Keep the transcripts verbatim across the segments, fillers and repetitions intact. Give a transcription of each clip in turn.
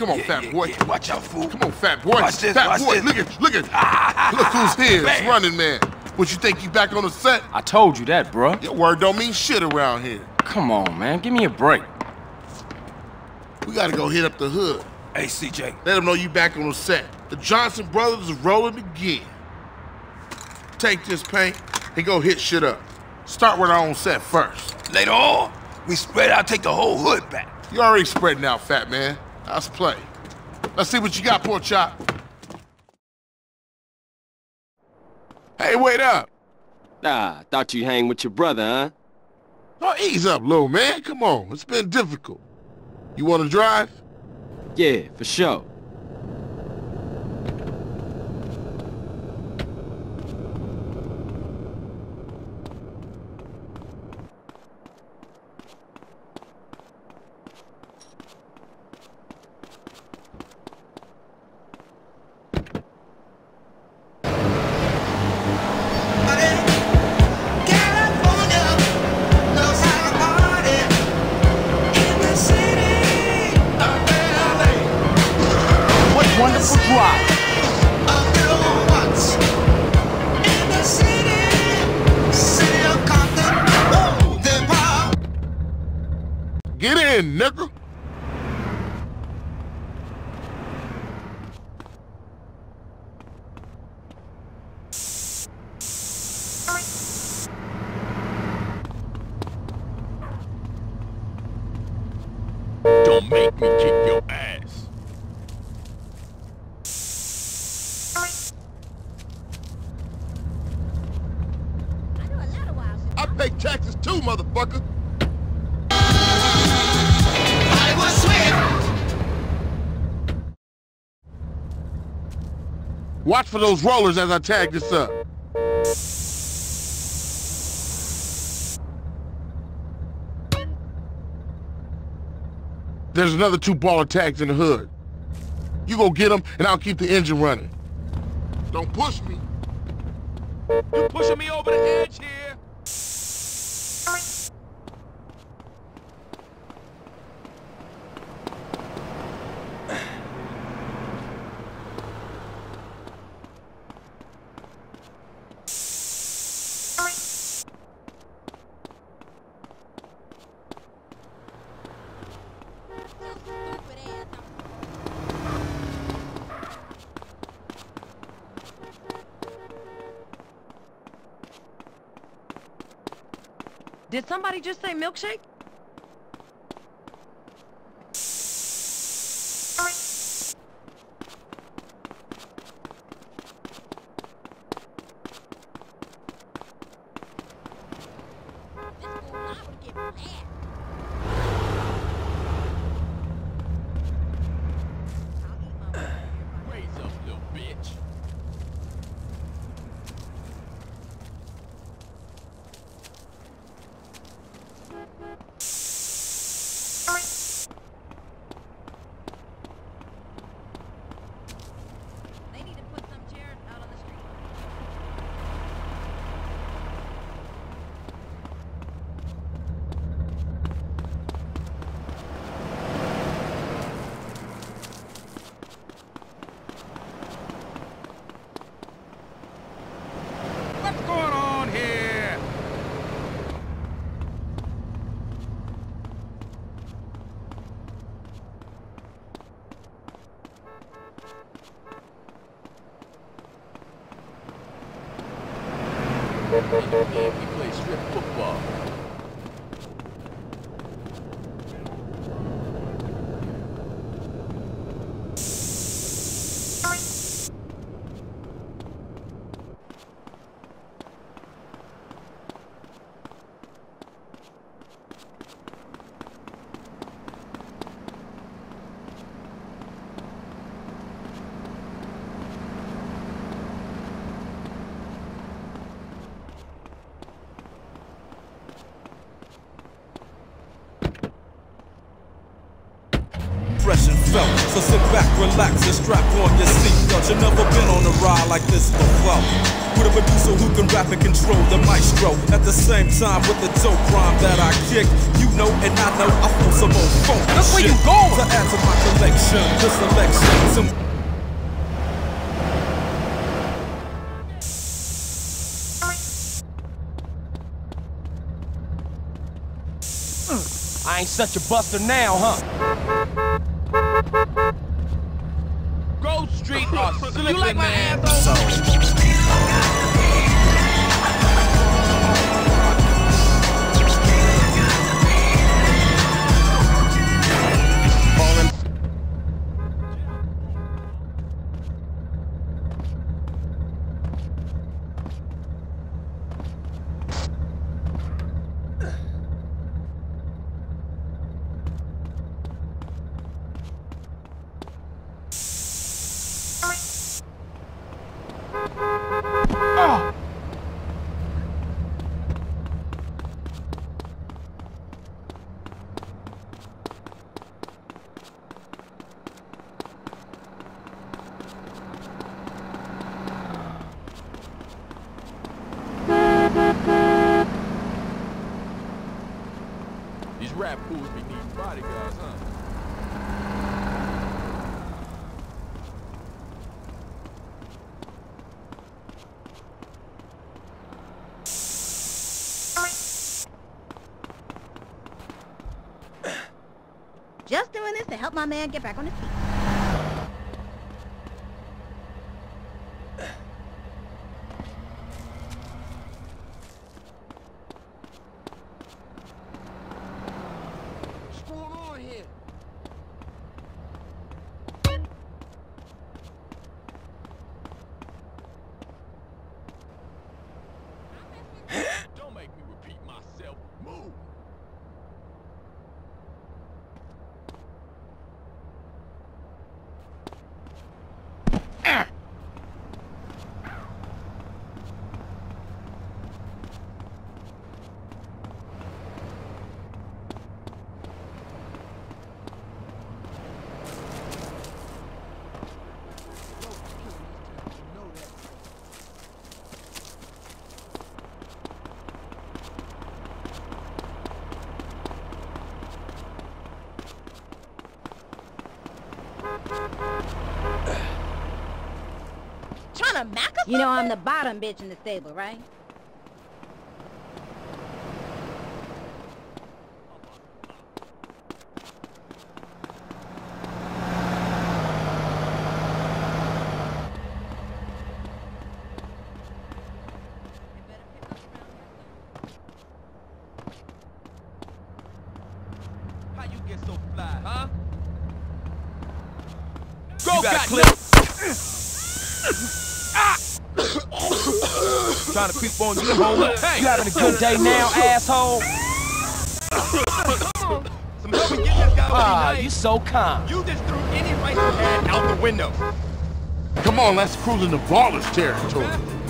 Come on, yeah, fat yeah, boy. Yeah. Watch out, fool. Come on, fat boy. Watch this, fat watch boy, this. look at, look at. Ah, Look who's here. It's man. Running Man. What, you think you back on the set? I told you that, bruh. Your word don't mean shit around here. Come on, man. Give me a break. We gotta go hit up the hood. Hey, C J. Let them know you back on the set. The Johnson brothers is rolling again. Take this paint and go hit shit up. Start with our own set first. Later on, we spread out, take the whole hood back. You already spreading out, fat man. Let's play. Let's see what you got, Pork Chop. Hey, wait up. Ah, thought you hang with your brother, huh? Oh, ease up, little man. Come on. It's been difficult. You want to drive? Yeah, for sure. Wonderful drive. Get in, nigga. Don't make me kick your ass. I pay taxes too, motherfucker. Watch for those rollers as I tag this up. There's another two baller tags in the hood. You go get them, and I'll keep the engine running. Don't push me. You pushing me over the edge here? Did somebody just say milkshake? Raise up, little bitch. They need to put some chairs out on the street. What's going on here? Understand we play strip football. felt. So sit back, relax, and strap on your seatbelt. You've never been on a ride like this before. With a producer who can rap and control the maestro. At the same time, with the dope rhyme that I kick, you know and I know I feel some more funk. That's where you going. To add to my collection, this selection, some. I ain't such a buster now, huh? Grove Street or slipping, You like my man. asshole? These rap fools be needing bodyguards, huh? Just doing this to help my man get back on his feet. What's going on here? Don't make me repeat myself. Move. Trying to mack us? You know I'm the bottom bitch in the stable, right? How you get so fly, huh? Go, You got got clip. Trying to creep on you, homie. Hey. You having a good day now, asshole? Some help me get this guy would be Ah, nice. you so calm. You just threw any right you had out the window. Come on, let's cruise into Lawless territory.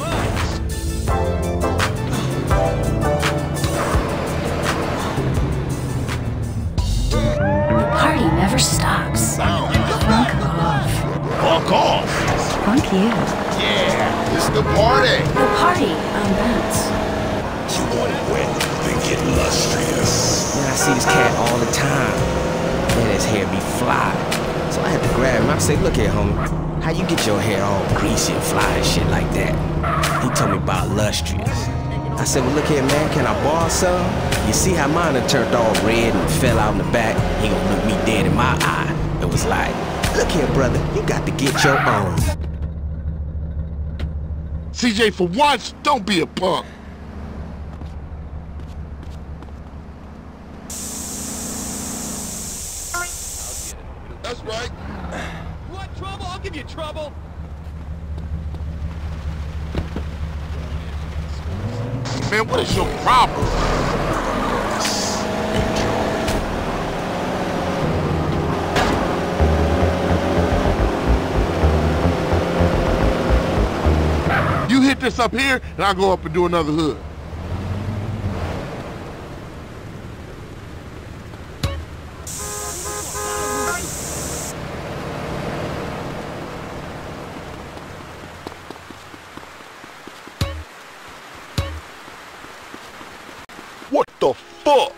The party never stops. Funk off. Fuck off. Funk you. Yeah, it's the party. The party on bounce. You want wet, then get lustrous. Man, I see this cat all the time. Man, his hair be fly. So I had to grab him. I say, look here, homie. How you get your hair all greasy and fly and shit like that? He told me about lustrous. I said, well, look here, man. Can I borrow some? You see how mine had turned all red and fell out in the back? He gonna look me dead in my eye. It was like, look here, brother. You got to get your own. C J, for once, don't be a punk. That's right. What trouble? I'll give you trouble. Man, what is your problem? You hit this up here, and I'll go up and do another hood. fuck?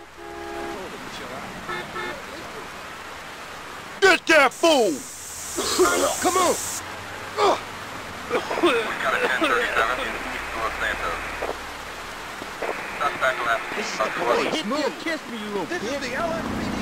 Get that fool! Come on! We got a ten thirty-seven in Los Santos. Suspect left. This is the police. Move. Kiss me, you little bitch. This is the L S P D.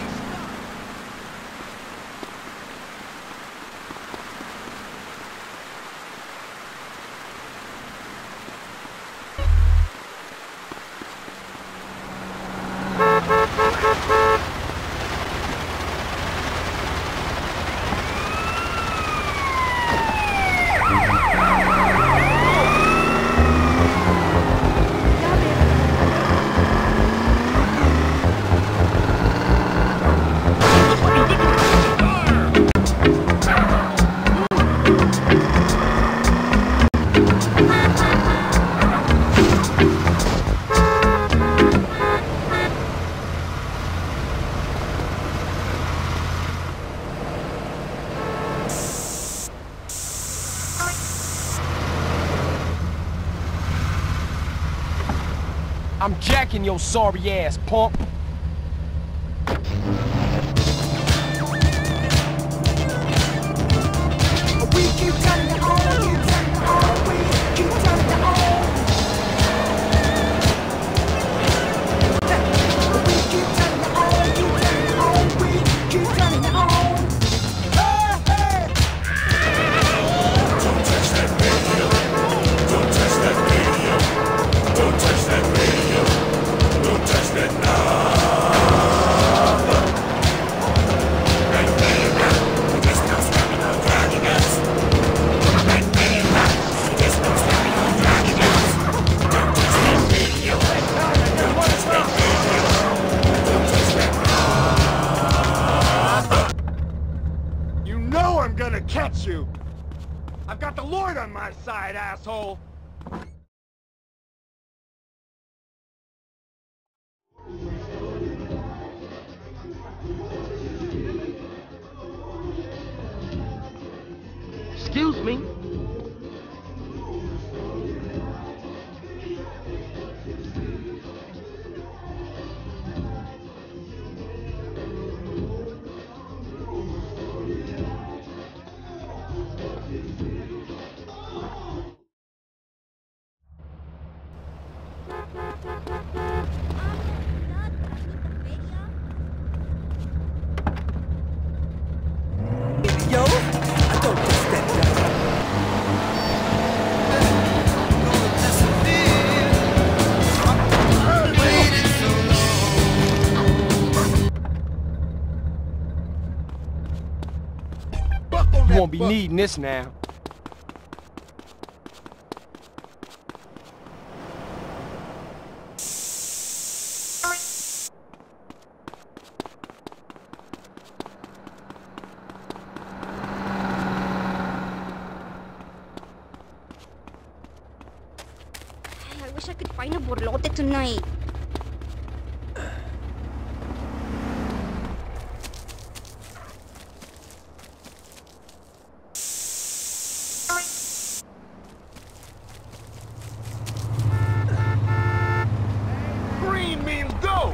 I'm jacking your sorry ass, punk. We keep turning it on, keep turning it on, we keep turning it on. We keep turning it on, keep turning it on, we keep turning it on. Hey, hey. Don't touch that radio. Don't touch that radio. Don't touch that radio. Don't touch that knob. Right there, just don't stop me from dragging us. Right there, just don't stop me from dragging us. Don't touch that radio. Don't touch that radio. Don't touch that knob. You know I'm gonna catch you. I've got the Lord on my side, asshole. Excuse me. Yo, I don't just that You won't be needing this now. I wish I could find a borlote tonight. Green means go!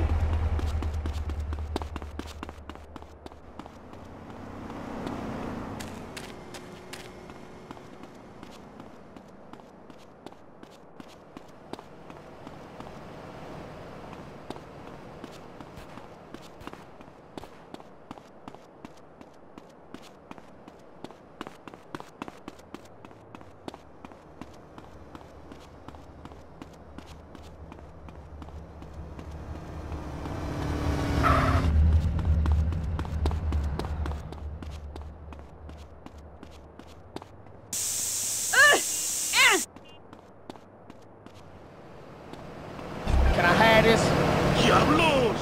Can I have this? Diablo!